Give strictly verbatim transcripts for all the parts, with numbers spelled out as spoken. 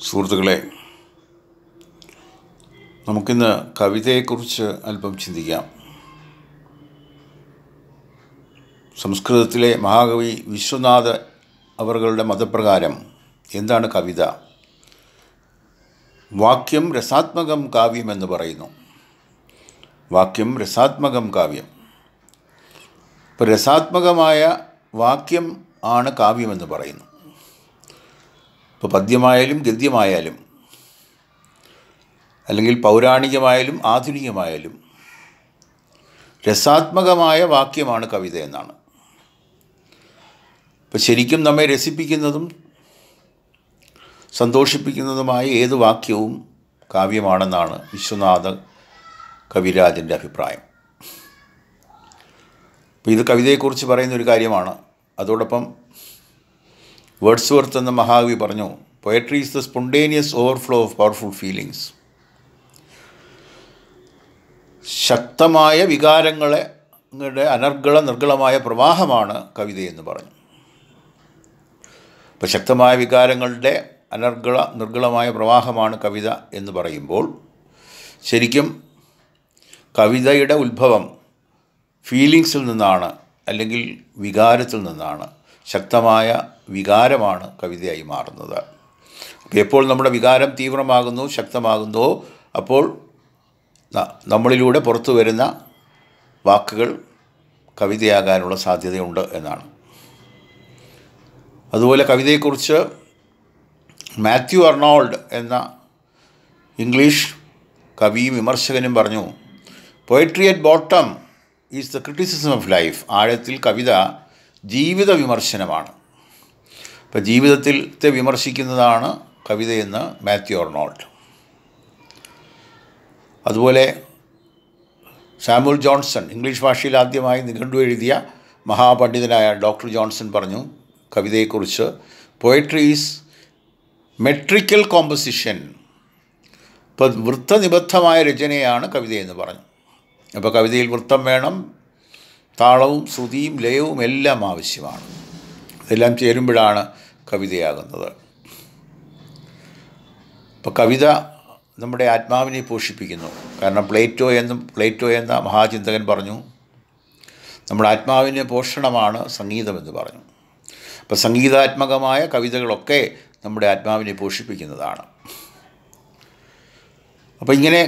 സുഹൃത്തുക്കളെ, നമുക്കിന്ന് കവിതയെക്കുറിച്ച് അല്പം ചിന്തിക്കാം. സംസ്കൃതത്തിലെ മഹാകവി വിശ്വനാഥ അവരുടെ മതപ്രകാരം എന്താണ് കവിത? വാക്യം രസാത്മകം കാവ്യം എന്ന് പറയുന്നു. വാക്യം രസാത്മകം കാവ്യം. ഇപ്പോൾ രസാത്മകമായ വാക്യം ആണ് കാവ്യമെന്ന് പറയുന്നു. ഇപ്പോൾ പദ്യമായാലും ഗദ്യമായാലും അല്ലെങ്കിൽ പൗരാണികമായാലും ആധുനികമായാലും രസാത്മകമായ വാക്യമാണ് കവിത എന്നാണ്. ഇപ്പോൾ ശരിക്കും നമ്മെ രസിപ്പിക്കുന്നതും സന്തോഷിപ്പിക്കുന്നതുമായ ഏത് വാക്യവും കാവ്യമാണെന്നാണ് വിശ്വനാഥ കവിരാജൻ്റെ അഭിപ്രായം. അപ്പോൾ ഇത് കവിതയെക്കുറിച്ച് പറയുന്നൊരു കാര്യമാണ്. അതോടൊപ്പം വേർഡ്സ്വർത്ത് എന്ന മഹാകവി പറഞ്ഞു, poetry is the spontaneous overflow of powerful feelings. ശക്തമായ വികാരങ്ങളെ അനർഗള നിർഗളമായ പ്രവാഹമാണ് കവിതയെന്ന് പറഞ്ഞു. അപ്പോൾ ശക്തമായ വികാരങ്ങളുടെ അനർഗള നിർഗളമായ പ്രവാഹമാണ് കവിത എന്ന് പറയുമ്പോൾ ശരിക്കും കവിതയുടെ ഉത്ഭവം ഫീലിങ്സിൽ നിന്നാണ്, അല്ലെങ്കിൽ വികാരത്തിൽ നിന്നാണ്. ശക്തമായ വികാരമാണ് കവിതയായി മാറുന്നത്. അപ്പോൾ എപ്പോൾ നമ്മുടെ വികാരം തീവ്രമാകുന്നു, ശക്തമാകുന്നുവോ, അപ്പോൾ നമ്മളിലൂടെ പുറത്തു വരുന്ന വാക്കുകൾ കവിതയാകാനുള്ള സാധ്യതയുണ്ട് എന്നാണ്. അതുപോലെ കവിതയെക്കുറിച്ച് മാത്യു അർണോൾഡ് എന്ന ഇംഗ്ലീഷ് കവിയും വിമർശകനും പറഞ്ഞു, poetry at bottom is the criticism of life. ആഴത്തിൽ കവിത ജീവിത വിമർശനമാണ്. ഇപ്പോൾ ജീവിതത്തിലത്തെ വിമർശിക്കുന്നതാണ് കവിതയെന്ന് മാത്യു അർണോൾഡ്. അതുപോലെ സാമുവൽ ജോൺസൺ, ഇംഗ്ലീഷ് ഭാഷയിൽ ആദ്യമായി നിഘണ്ടു എഴുതിയ മഹാപണ്ഡിതനായ ഡോക്ടർ ജോൺസൺ പറഞ്ഞു കവിതയെക്കുറിച്ച്, പോയട്രി ഈസ് മെട്രിക്കൽ കോമ്പസിഷൻ. ഇപ്പോൾ വൃത്തനിബദ്ധമായ രചനയാണ് കവിതയെന്ന് പറഞ്ഞു. അപ്പോൾ കവിതയിൽ വൃത്തം വേണം, താളവും ശ്രുതിയും ലയവും എല്ലാം ആവശ്യമാണ്. ഇതെല്ലാം ചേരുമ്പോഴാണ് കവിതയാകുന്നത്. ഇപ്പോൾ കവിത നമ്മുടെ ആത്മാവിനെ പോഷിപ്പിക്കുന്നു. കാരണം പ്ലേറ്റോ എന്നും പ്ലേറ്റോ എന്ന മഹാചിന്തകൻ പറഞ്ഞു, നമ്മുടെ ആത്മാവിൻ്റെ പോഷണമാണ് സംഗീതമെന്ന് പറഞ്ഞു. അപ്പോൾ സംഗീതാത്മകമായ കവിതകളൊക്കെ നമ്മുടെ ആത്മാവിനെ പോഷിപ്പിക്കുന്നതാണ്. അപ്പോൾ ഇങ്ങനെ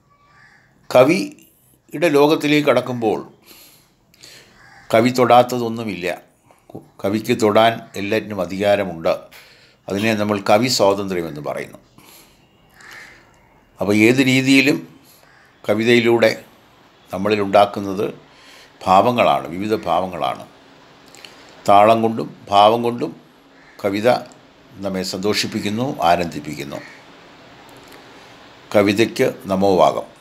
കവിയുടെ ലോകത്തിലേക്ക് കടക്കുമ്പോൾ കവി തൊടാത്തതൊന്നുമില്ല. കവിക്ക് തൊടാൻ എല്ലാറ്റിനും അധികാരമുണ്ട്. അതിനെ നമ്മൾ കവി സ്വാതന്ത്ര്യമെന്ന് പറയുന്നു. അപ്പോൾ ഏത് രീതിയിലും കവിതയിലൂടെ നമ്മളിലുണ്ടാക്കുന്നത് ഭാവങ്ങളാണ്, വിവിധ ഭാവങ്ങളാണ്. താളം കൊണ്ടും ഭാവം കൊണ്ടും കവിത നമ്മെ സന്തോഷിപ്പിക്കുന്നു, ആനന്ദിപ്പിക്കുന്നു. കവിതയ്ക്ക് നമോവാകം.